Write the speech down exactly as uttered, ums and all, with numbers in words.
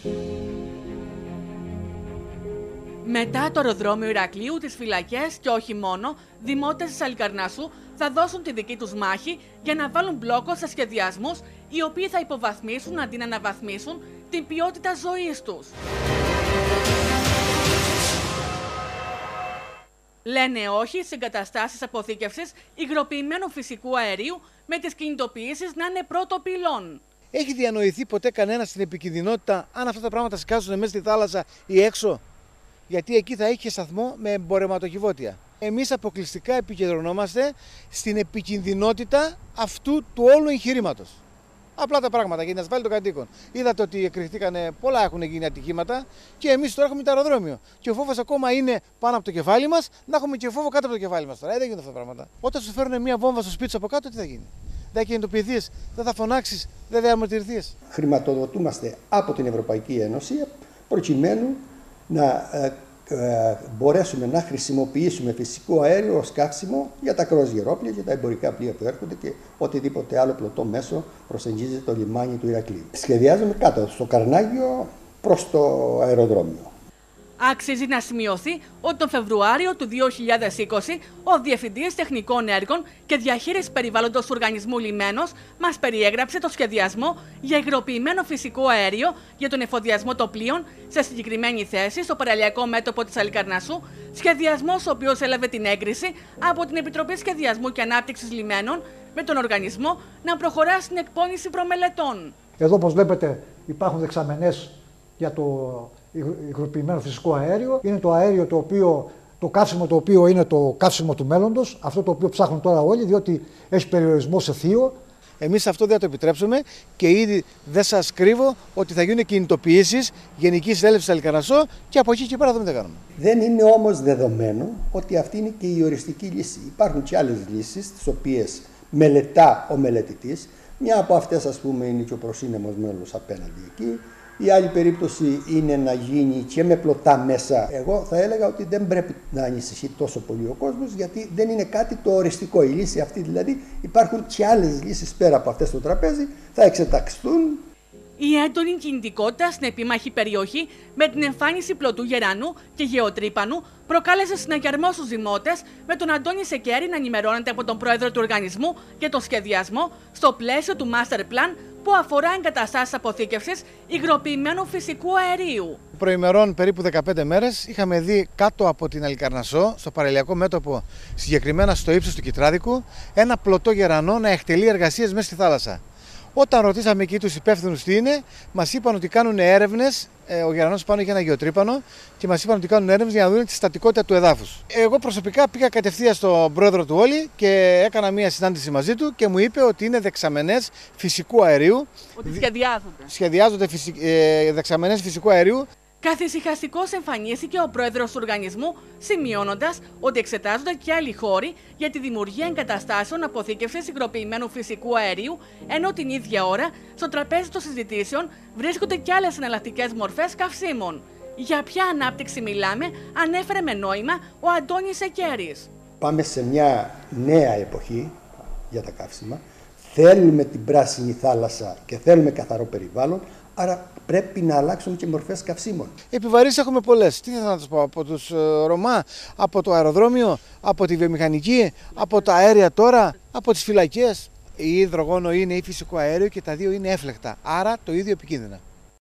Μετά το αεροδρόμιο Ηρακλείου, τις φυλακές και όχι μόνο, δημότες της Χαλικαρνασσού θα δώσουν τη δική τους μάχη για να βάλουν μπλόκο σε σχεδιασμούς οι οποίοι θα υποβαθμίσουν αντί να αναβαθμίσουν την ποιότητα ζωής τους. Λένε όχι σε εγκαταστάσεις αποθήκευσης υγροποιημένου φυσικού αερίου με τις κινητοποιήσεις να είναι πρώτο πυλών. Έχει διανοηθεί ποτέ κανένα στην επικινδυνότητα αν αυτά τα πράγματα σκάσουν μέσα στη θάλασσα ή έξω? Γιατί εκεί θα έχει σταθμό με εμπορευματοκιβώτια. Εμείς αποκλειστικά επικεντρωνόμαστε στην επικινδυνότητα αυτού του όλου εγχειρήματος. Απλά τα πράγματα για την ασφάλεια των κατοίκων. Είδατε ότι εκρηχθήκανε, πολλά έχουν γίνει ατυχήματα και εμείς τώρα έχουμε το αεροδρόμιο. Και ο φόβος ακόμα είναι πάνω από το κεφάλι μας, να έχουμε και φόβο κάτω από το κεφάλι μας τώρα. Ε, δεν γίνονται αυτά τα πράγματα. Όταν σου φέρουν μια βόμβα στο σπίτι σου από κάτω, τι θα γίνει? Δεν θα κινητοποιηθείς, δεν θα φωνάξεις, δεν θα διαμαρτυρηθείς. Χρηματοδοτούμαστε από την Ευρωπαϊκή Ένωση προκειμένου να ε, ε, μπορέσουμε να χρησιμοποιήσουμε φυσικό αέριο ως καύσιμο για τα κρουαζιερόπλια και τα εμπορικά πλοία που έρχονται και οτιδήποτε άλλο πλωτό μέσο προσεγγίζει το λιμάνι του Ηρακλείου. Σχεδιάζουμε κάτω στο Καρνάγιο προς το αεροδρόμιο. Άξιζε να σημειωθεί ότι τον Φεβρουάριο του δύο χιλιάδες είκοσι ο Διευθυντής Τεχνικών Έργων και Διαχείρισης Περιβάλλοντος του Οργανισμού Λιμένος μας περιέγραψε το σχεδιασμό για υγροποιημένο φυσικό αέριο για τον εφοδιασμό των πλοίων σε συγκεκριμένη θέση στο παραλιακό μέτωπο της Χαλικαρνασσού, σχεδιασμός ο οποίος έλαβε την έγκριση από την Επιτροπή Σχεδιασμού και Ανάπτυξης Λιμένων με τον οργανισμό να προχωρά στην εκπόνηση προμελετών. Εδώ, όπως βλέπετε, υπάρχουν δεξαμενές για το υγροποιημένο φυσικό αέριο. Είναι το αέριο το οποίο, το καύσιμο το οποίο είναι το καύσιμο του μέλλοντος, αυτό το οποίο ψάχνουν τώρα όλοι, διότι έχει περιορισμό σε θείο. Εμείς αυτό δεν θα το επιτρέψουμε και ήδη δεν σας κρύβω ότι θα γίνουν κινητοποιήσεις Γενικής Συνέλευσης Χαλικαρνασσού και από εκεί και πέρα θα μην τα κάνουμε. Δεν είναι όμως δεδομένο ότι αυτή είναι και η οριστική λύση. Υπάρχουν και άλλες λύσεις, τις οποίες μελετά ο μελετητής. Μια από αυτές, ας πούμε, είναι και ο προσύνεμος μέλος απέναντι εκεί. Η άλλη περίπτωση είναι να γίνει και με πλωτά μέσα. Εγώ θα έλεγα ότι δεν πρέπει να ανησυχεί τόσο πολύ ο κόσμος, γιατί δεν είναι κάτι το οριστικό. Η λύση αυτή δηλαδή, υπάρχουν και άλλες λύσεις πέρα από αυτές στο τραπέζι, θα εξεταξθούν. Η έντονη κινητικότητα στην επίμαχη περιοχή με την εμφάνιση πλωτού γερανού και γεωτρύπανου προκάλεσε συναγερμό στους δημότες, με τον Αντώνη Σεκέρη να ενημερώνεται από τον πρόεδρο του οργανισμού για τον σχεδιασμό στο πλαίσιο του Master Plan που αφορά εγκαταστάσεις αποθήκευσης υγροποιημένου φυσικού αερίου. Προημερών περίπου δεκαπέντε μέρες είχαμε δει κάτω από την Χαλικαρνασσό, στο παραλιακό μέτωπο, συγκεκριμένα στο ύψος του Κιτράδικου, ένα πλωτό γερανό να εκτελεί εργασίες μέσα στη θάλασσα. Όταν ρωτήσαμε εκεί τους υπεύθυνους τι είναι, μας είπαν ότι κάνουν έρευνες. Ο γερανός πάνω είχε ένα γεωτρύπανο και μας είπαν ότι κάνουν έρευνες για να δουν τη στατικότητα του εδάφους. Εγώ προσωπικά πήγα κατευθείαν στον πρόεδρο του Όλη και έκανα μία συνάντηση μαζί του και μου είπε ότι είναι δεξαμενές φυσικού αερίου. Ότι σχεδιάζονται. Σχεδιάζονται φυσικ... ε, δεξαμενές φυσικού αερίου. Καθησυχαστικώς εμφανίστηκε ο πρόεδρος του οργανισμού, σημειώνοντας ότι εξετάζονται και άλλοι χώροι για τη δημιουργία εγκαταστάσεων αποθήκευσης υγροποιημένου φυσικού αερίου, ενώ την ίδια ώρα στο τραπέζι των συζητήσεων βρίσκονται και άλλες εναλλακτικές μορφές καυσίμων. Για ποια ανάπτυξη μιλάμε, ανέφερε με νόημα ο Αντώνης Σεκέρης. Πάμε σε μια νέα εποχή για τα καύσιμα. Θέλουμε την πράσινη θάλασσα και θέλουμε καθαρό περιβάλλον. Άρα πρέπει να αλλάξουν και μορφές καυσίμων. Επιβαρύσεις έχουμε πολλές. Τι θα σας πω, από τους Ρωμά, από το αεροδρόμιο, από τη βιομηχανική, από τα αέρια τώρα, από τις φυλακές. Η υδρογόνο είναι ή φυσικό αέριο και τα δύο είναι έφλεκτα. Άρα το ίδιο επικίνδυνα.